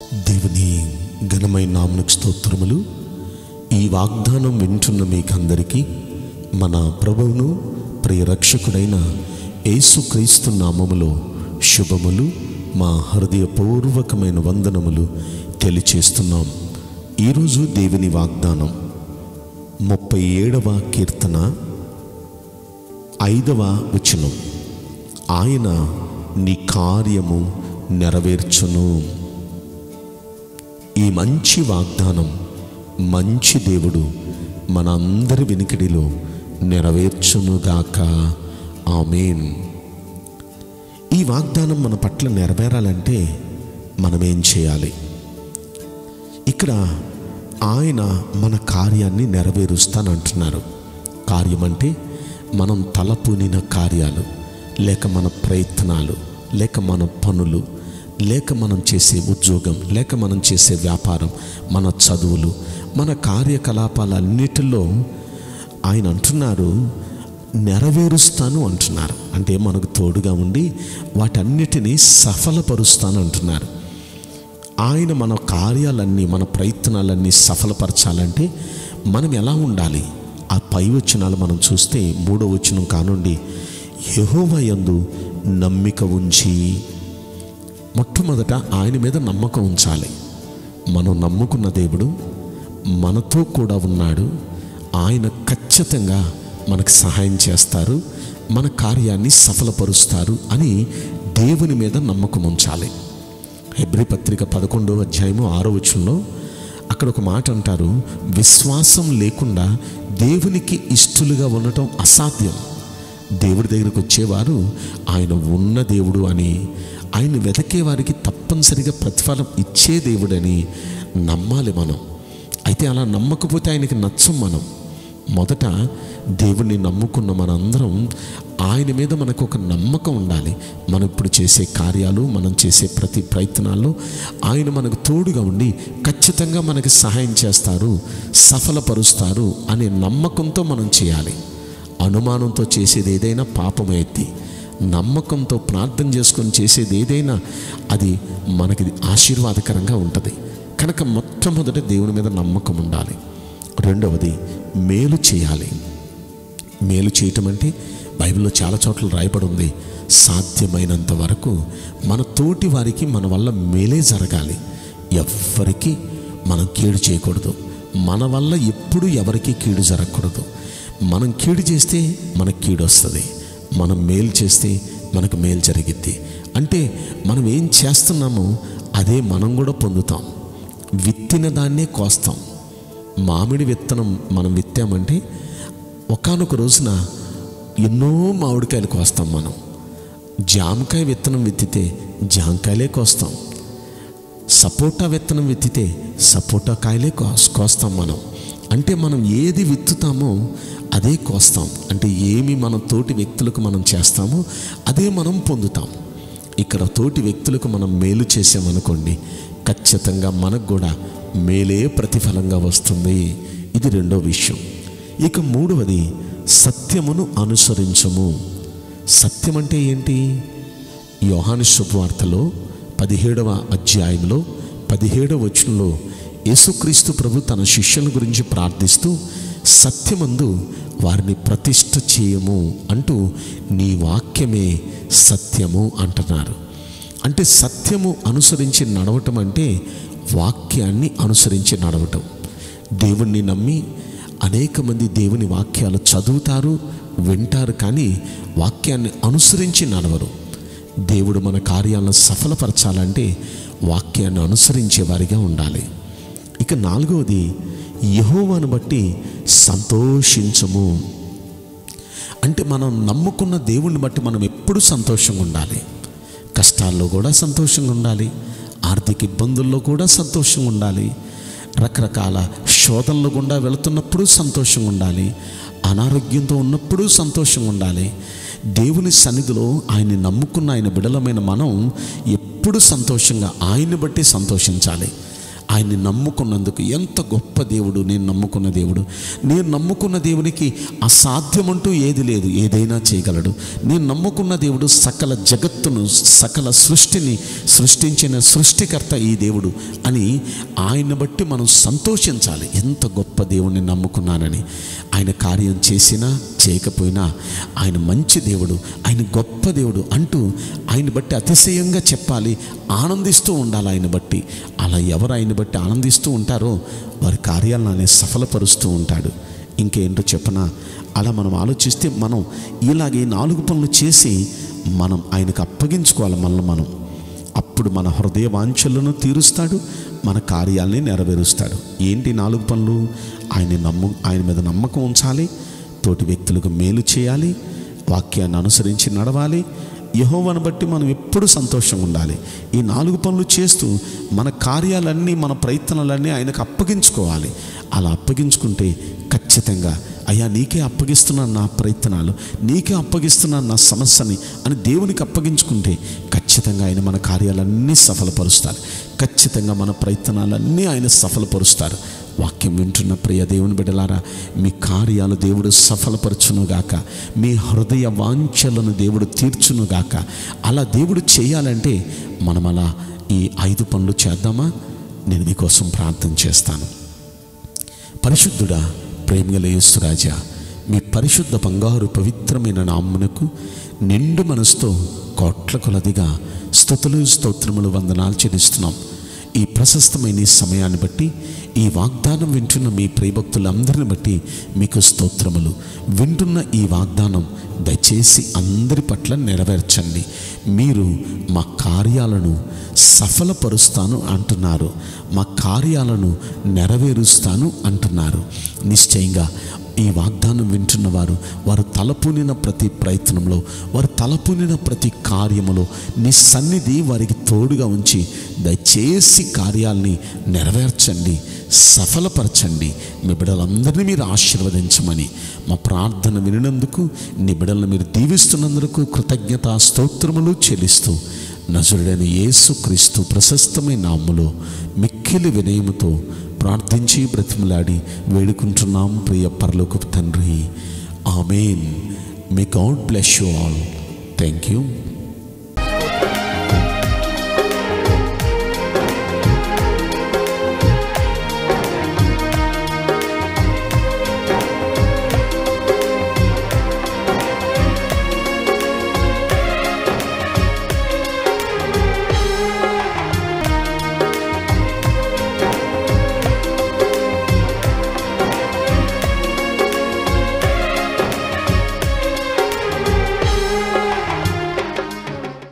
దేవుని ఘనమైన నామమునకు స్తోత్రములు. ఈ వాగ్దానం వింటున్న మీకందరికీ మన ప్రభువును ప్రియ రక్షకుడైన యేసుక్రీస్తు నామములో శుభములు, మా హృదయపూర్వకమైన వందనములు తెలియచేస్తున్నాం. ఈరోజు దేవుని వాగ్దానం 37వ కీర్తన 5వ వచనం. ఆయన నీ కార్యము నెరవేర్చును. ఈ మంచి వాగ్దానం మంచి దేవుడు మన అందరి వినికిడిలో నెరవేర్చునుగాక. ఆమేన్. ఈ వాగ్దానం మన పట్ల నెరవేరాలంటే మనమేం చేయాలి? ఇక్కడ ఆయన మన కార్యాన్ని నెరవేరుస్తానంటున్నారు. కార్యం అంటే మనం తలపూనిన కార్యాలు, లేక మన ప్రయత్నాలు, లేక మన పనులు, లేక మనం చేసే ఉద్యోగం, లేక మనం చేసే వ్యాపారం, మన చదువులు, మన కార్యకలాపాలన్నిటిలో ఆయన అంటున్నారు నెరవేరుస్తాను అంటున్నారు. అంటే మనకు తోడుగా ఉండి వాటన్నిటినీ సఫలపరుస్తాను అంటున్నారు. ఆయన మన కార్యాలన్నీ, మన ప్రయత్నాలన్నీ సఫలపరచాలంటే మనం ఎలా ఉండాలి? ఆ పై వచనాలు మనం చూస్తే 3వ వచనం కానుండి, యెహోవా యందు నమ్మిక ఉంచి. మొట్టమొదట ఆయన మీద నమ్మకం ఉంచాలి. మనం నమ్ముకున్న దేవుడు మనతో కూడా ఉన్నాడు. ఆయన ఖచ్చితంగా మనకు సహాయం చేస్తారు, మన కార్యాన్ని సఫలపరుస్తారు అని దేవుని మీద నమ్మకం ఉంచాలి. హెబ్రీ పత్రిక 11వ అధ్యాయము 6వ వచనంలో అక్కడ ఒక మాట అంటారు, విశ్వాసం లేకుండా దేవునికి ఇష్టలుగా ఉండటం అసాధ్యం. దేవుడి దగ్గరికి వచ్చేవారు ఆయన ఉన్న దేవుడు అని, ఆయన వెతికే వారికి తప్పనిసరిగా ప్రతిఫలం ఇచ్చే దేవుడని నమ్మాలి మనం. అయితే అలా నమ్మకపోతే ఆయనకి నచ్చం. మనం మొదట దేవుణ్ణి నమ్ముకున్న మనందరం ఆయన మీద మనకు ఒక నమ్మకం ఉండాలి. మనం ఇప్పుడు చేసే కార్యాలు, మనం చేసే ప్రతి ప్రయత్నాల్లో ఆయన మనకు తోడుగా ఉండి ఖచ్చితంగా మనకి సహాయం చేస్తారు, సఫలపరుస్తారు అనే నమ్మకంతో మనం చేయాలి. అనుమానంతో చేసేది ఏదైనా పాపమైద్ది. నమ్మకంతో ప్రార్థన చేసుకొని చేసేది ఏదైనా అది మనకి ఆశీర్వాదకరంగా ఉంటుంది. కనుక మొట్టమొదట దేవుని మీద నమ్మకం ఉండాలి. రెండవది మేలు చేయాలి. మేలు చేయటం అంటే బైబిల్లో చాలా చోట్ల రాయబడి ఉంది, సాధ్యమైనంత వరకు మన తోటి వారికి మన వల్ల మేలే జరగాలి. ఎవ్వరికి మనం కీడు చేయకూడదు. మన వల్ల ఎప్పుడు ఎవరికి కీడు జరగకూడదు. మనం కీడు చేస్తే మనకు కీడు వస్తుంది, మనం మేలు చేస్తే మనకు మేలు జరిగిద్ది. అంటే మనం ఏం చేస్తున్నామో అదే మనం కూడా పొందుతాం. విత్తిన దాన్నే కోస్తాం. మామిడి విత్తనం మనం విత్తామంటే ఒకానొక రోజున ఎన్నో మామిడికాయలు కోస్తాం మనం. జామకాయ విత్తనం విత్తితే జామకాయలే కోస్తాం. సపోటా విత్తనం విత్తితే సపోటా కాయలే కోస్తాం మనం. అంటే మనం ఏది విత్తుతామో అదే కోస్తాం. అంటే ఏమి మన తోటి వ్యక్తులకు మనం చేస్తామో అదే మనం పొందుతాం. ఇక్కడ తోటి వ్యక్తులకు మనం మేలు చేసామనుకోండి, ఖచ్చితంగా మనకు కూడా మేలే ప్రతిఫలంగా వస్తుంది. ఇది రెండో విషయం. ఇక మూడవది సత్యమును అనుసరించము. సత్యం అంటే ఏంటి? యోహాను శుభవార్తలో 17వ అధ్యాయంలో 17వ వచనంలో యేసుక్రీస్తు ప్రభు తన శిష్యుల గురించి ప్రార్థిస్తూ సత్యమందు వారిని ప్రతిష్ఠ చేయము అంటూ నీ వాక్యమే సత్యము అంటున్నారు. అంటే సత్యము అనుసరించి నడవటం అంటే వాక్యాన్ని అనుసరించి నడవటం. దేవుణ్ణి నమ్మి అనేక మంది దేవుని వాక్యాలు చదువుతారు, వింటారు, కానీ వాక్యాన్ని అనుసరించి నడవరు. దేవుడు మన కార్యాలను సఫలపరచాలంటే వాక్యాన్ని అనుసరించే వారిగా ఉండాలి. ఇక నాలుగవది యెహోవాను బట్టి సంతోషించము. అంటే మనం నమ్ముకున్న దేవుణ్ణి బట్టి మనం ఎప్పుడు సంతోషంగా ఉండాలి. కష్టాల్లో కూడా సంతోషంగా ఉండాలి, ఆర్థిక ఇబ్బందుల్లో కూడా సంతోషంగా ఉండాలి, రకరకాల శోధనల గుండా వెళుతున్నప్పుడు సంతోషంగా ఉండాలి, అనారోగ్యంతో ఉన్నప్పుడు సంతోషంగా ఉండాలి. దేవుని సన్నిధిలో ఆయన్ని నమ్ముకున్న ఆయన బిడలమైన మనం ఎప్పుడు సంతోషంగా ఆయన్ని బట్టి సంతోషించాలి. ఆయన్ని నమ్ముకున్నందుకు. ఎంత గొప్ప దేవుడు నేను నమ్ముకున్న దేవుడు. నేను నమ్ముకున్న దేవునికి అసాధ్యమంటూ ఏది లేదు, ఏదైనా చేయగలడు. నేను నమ్ముకున్న దేవుడు సకల జగత్తును, సకల సృష్టిని సృష్టించిన సృష్టికర్త ఈ దేవుడు అని ఆయన బట్టి మనం సంతోషించాలి. ఎంత గొప్ప దేవుడిని నమ్ముకున్నానని. ఆయన కార్యం చేసినా చేయకపోయినా ఆయన మంచి దేవుడు, ఆయన గొప్ప దేవుడు అంటూ ఆయన బట్టి అతిశయంగా చెప్పాలి, ఆనందిస్తూ ఉండాలి ఆయన బట్టి. అలా ఎవరు ఆయన బట్టి ఆనందిస్తూ ఉంటారో వారి కార్యాలను ఆయన సఫలపరుస్తూ ఉంటాడు. ఇంకేంటో చెప్పనా, అలా మనం ఆలోచిస్తే మనం ఇలాగే 4 పనులు చేసి మనం ఆయనకు అప్పగించుకోవాలి మనం. అప్పుడు మన హృదయ వాంఛలను తీరుస్తాడు, మన కార్యాలని నెరవేరుస్తాడు. ఏంటి 4 పనులు? ఆయన మీద నమ్మకం ఉంచాలి, తోటి వ్యక్తులకు మేలు చేయాలి, వాక్యాన్ని అనుసరించి నడవాలి, యెహోవాను బట్టి మనం ఎప్పుడు సంతోషంగా ఉండాలి. ఈ 4 పనులు చేస్తూ మన కార్యాలన్నీ, మన ప్రయత్నాలన్నీ ఆయనకు అప్పగించుకోవాలి. అలా అప్పగించుకుంటే ఖచ్చితంగా అయ్యా నీకే అప్పగిస్తున్నాను నా ప్రయత్నాలు, నీకే అప్పగిస్తున్నాను నా సమస్యని అని దేవునికి అప్పగించుకుంటే ఖచ్చితంగా ఆయన మన కార్యాలన్నీ సఫలపరుస్తారు. ఖచ్చితంగా మన ప్రయత్నాలన్నీ ఆయన సఫలపరుస్తారు. వాక్యం వింటున్న ప్రియ దేవుని బిడ్డలారా, మీ కార్యాలు దేవుడు సఫలపరచునుగాక, మీ హృదయ వాంఛలను దేవుడు తీర్చునుగాక. అలా దేవుడు చేయాలంటే మనం అలా ఈ 5 పనులు చేద్దామా? నేను మీకోసం ప్రార్థన చేస్తాను. పరిశుద్ధుడా, ప్రేమగల యేసురాజా, మీ పరిశుద్ధ బంగారు పవిత్రమైన నామమునకు నిండు మనసుతో కోట్ల కొలదిగా స్తుతులు, స్తోత్రములు, వందనాలు చెల్లిస్తున్నాం. ఈ ప్రశస్తమైన ఈ సమయాన్ని బట్టి, ఈ వాగ్దానం వింటున్న మీ ప్రియభక్తులందరిని బట్టి మీకు స్తోత్రములు. వింటున్న ఈ వాగ్దానం దయచేసి అందరి పట్ల నెరవేర్చండి. మీరు మా కార్యాలను సఫలపరుస్తాను అంటున్నారు, మా కార్యాలను నెరవేరుస్తాను అంటున్నారు. నిశ్చయంగా ఈ వాగ్దానం వింటున్న వారు తలపూనిన ప్రతి ప్రయత్నంలో, వారు తలపూనిన ప్రతి కార్యములో నీ సన్నిధి వారికి తోడుగా ఉంచి దయచేసి కార్యాలని నెరవేర్చండి, సఫలపరచండి. మీ బిడ్డలందరినీ మీరు ఆశీర్వదించమని మా ప్రార్థన వినినందుకు, నీ బిడ్డలను మీరు దీవిస్తున్నందుకు కృతజ్ఞతా స్తోత్రములు చెల్లిస్తూ నజరుడైన యేసుక్రీస్తు ప్రశస్తమైన నామములో మిక్కిలి వినయముతో ప్రార్థించి బ్రతిమలాడి వేడుకుంటున్నాం ప్రియ పరలోకపు తండ్రి. ఆమేన్. May God bless you all. Thank you.